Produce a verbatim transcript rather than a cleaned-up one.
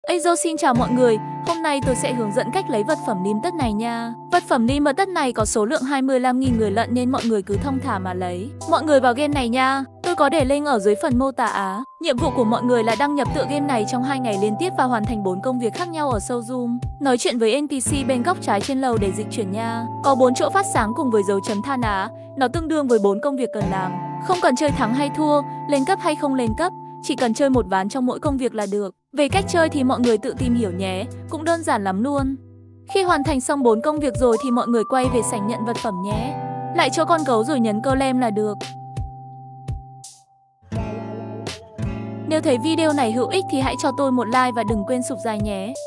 Azo xin chào mọi người, hôm nay tôi sẽ hướng dẫn cách lấy vật phẩm limited này nha. Vật phẩm limited này có số lượng hai mươi lăm nghìn người lận nên mọi người cứ thong thả mà lấy. Mọi người vào game này nha, tôi có để link ở dưới phần mô tả á. Nhiệm vụ của mọi người là đăng nhập tựa game này trong hai ngày liên tiếp và hoàn thành bốn công việc khác nhau ở showroom. Nói chuyện với en pê xê bên góc trái trên lầu để dịch chuyển nha. Có bốn chỗ phát sáng cùng với dấu chấm than á, nó tương đương với bốn công việc cần làm. Không cần chơi thắng hay thua, lên cấp hay không lên cấp, chỉ cần chơi một ván trong mỗi công việc là được. Về cách chơi thì mọi người tự tìm hiểu nhé, cũng đơn giản lắm luôn. Khi hoàn thành xong bốn công việc rồi thì mọi người quay về sảnh nhận vật phẩm nhé. Lại cho con gấu rồi nhấn cơ lem là được. Nếu thấy video này hữu ích thì hãy cho tôi một like và đừng quên subscribe nhé.